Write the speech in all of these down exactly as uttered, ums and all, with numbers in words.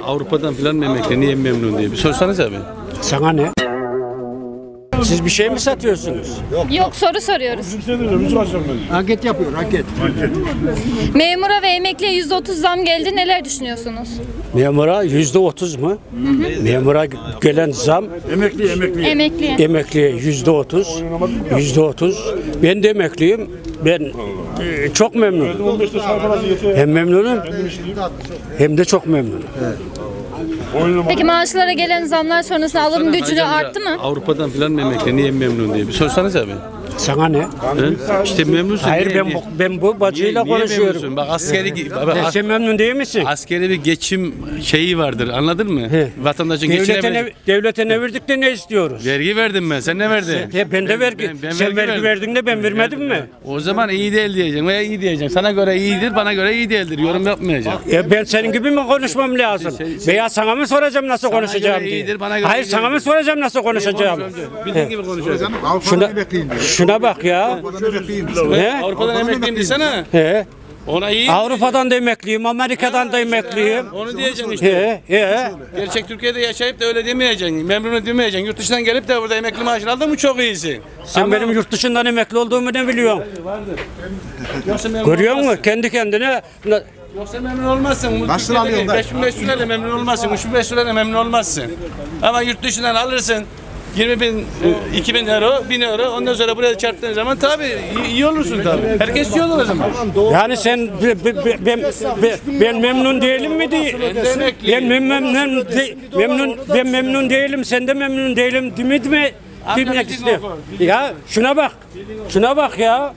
Avrupa'dan filan mı emekli, niye memnun diye bir sorsanız abi. Sana ne? Siz bir şey mi satıyorsunuz? Yok, soru soruyoruz. Anket yapıyor, anket. Memura ve emekliye yüzde otuz zam geldi. Neler düşünüyorsunuz? Memura yüzde otuz mu? Memura gelen zam Emekli, emekli. Emekliye. emekliye yüzde otuz. Yüzde otuz. Ben de emekliyim. Ben e, çok memnunum. Hem memnunum hem de çok memnunum. Peki maaşlara gelen zamlar sonrasında alım gücü arttı mı? Avrupa'dan filan mı emekli, niye memnun diye bir sorsanız abi. Sana ne? He? İşte memnunsun. Hayır niye, ben niye? bu, ben bu bacıyla Niye- niye konuşuyorum. memnunsun? Bak askeri, bak, Ben, as- sen memnun değil misin? askeri bir geçim şeyi vardır, anladın mı? He. Vatandaşın Devlete geçinemez. ne, devlete ne verdik de ne istiyoruz? Vergi verdim ben, sen ne verdin? He, ben de vergi. Ben- ben Sen vergi verdim. verdin de ben vermedim mi? O zaman iyi değil diyeceksin veya iyi diyeceksin. Sana göre iyidir, bana göre iyi değildir. Yorum yapmayacaksın. E ben senin gibi mi konuşmam lazım? Veya sana mı soracağım nasıl konuşacağım göre diye? iyidir, bana göre Hayır iyi sana değildir. mı soracağım nasıl konuşacağım? Bildiğin gibi konuşuyorsun. Şuna, şuna bak ya. He? Avrupa'dan emekliyim desene. He. Ona iyi. Avrupa'dan da emekliyim, Amerika'dan da emekliyim. Onu diyeceksin işte. He, he. Gerçek Türkiye'de yaşayıp da öyle demeyeceksin. Memnun demeyeceksin. Yurt dışından gelip de burada emekli maaşını aldın mı çok iyisin. Sen Ama- benim yurt dışından emekli olduğumu ne biliyorsun? Yoksa memnun Görüyor musun? olmazsın. Kendi kendine Yoksa memnun olmazsın. Nasıl alıyorsun da? beş bin beş yüz lirayla memnun olmazsın. üç bin beş yüz lirayla memnun olmazsın. Ama yurt dışından alırsın. yirmi bin, iki bin euro, bin euro. Ondan sonra buraya çarptığın zaman tabii iyi, iyi olursun tabii. Herkes iyi olur o zaman. yani sen be- be- be- ben, be- ben memnun değilim mi diye? Ben memnun, memnun, de- memnun ben memnun değilim, sen de memnun değilim demedi mi? Demek istiyorum. Ya şuna bak. Şuna bak ya.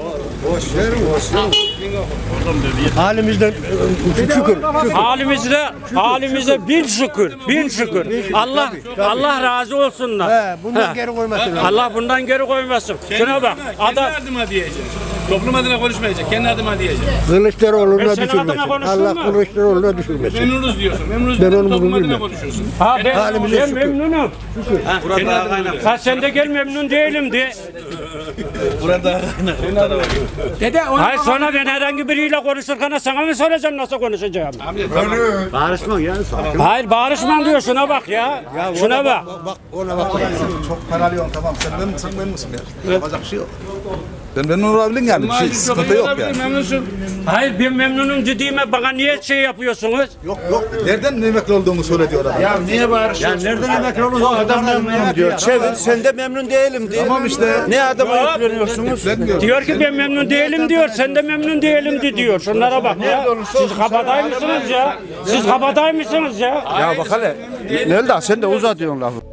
Halimizden şükür. Halimizde halimize bin şükür. Bin şükür. Allah Allah razı olsunlar. He, bundan He. geri koymasın. Allah bundan geri koymasın. Şuna bak. Kendi Adam adıma diyecek. Toplum adına konuşmayacak. Kendi adıma diyecek. Ben Kılıçdaroğlu'na senin adına düşürmesin. konuştum Allah mu? Kılıçdaroğlu'na düşürmesin. Memnunuz diyorsun. Memnunuz Ben diyorsun. onu Toplum adına bilmiyorum. konuşuyorsun. Ha ben, Halimize ben şükür. memnunum. Kendi adına. Ha sen de gel memnun değilim de. Dede onu Hayır sonra ben herhangi biriyle konuşurken sana mı soracağım nasıl konuşacağım? bağırışma ya. Hayır bağırışman diyor şuna bak ya. Şuna bak. Bak ona bak. Çok para alıyorsun tamam. Sen ben, sen ben misin ya? Yapacak bir şey yok. Ben memnun olabilirim yani. Bir şey, Maaşı çok sıkıntı iyi yok olabilir, yani. memnunsun. Hayır ben memnunum dediğime bana niye şey yapıyorsunuz? Yok yok. Nereden emekli olduğumu söyle diyor adam. Ya niye bağırışıyorsun? Ya nereden emekli olduğunu adam memnunum diyor. Çevir, sen de memnun değilim diyor. Tamam işte. Ne adama yükleniyorsunuz? Ben Diyor ki ben memnun değilim diyor. Sen de memnun değilim de diyor. Şunlara bak ya. Siz kabadayı mısınız ya? Siz kabadayı mısınız ya? Ya bak hele. Nelda sen de uzatıyorsun lafı.